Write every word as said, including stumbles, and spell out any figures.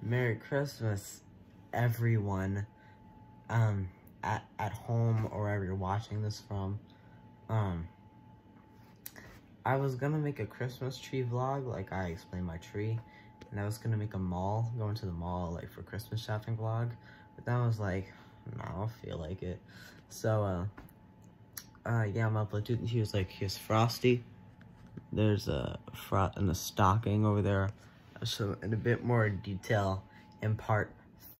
Merry Christmas, everyone, um, at, at home or wherever you're watching this from. Um, I was gonna make a Christmas tree vlog, like I explained my tree, and I was gonna make a mall, going to the mall, like, for Christmas shopping vlog, but then I was like, no, I don't feel like it. So, uh, uh, yeah, I'm uploading. He was like, here's Frosty. There's a fro in the stocking over there. So in a bit more detail in part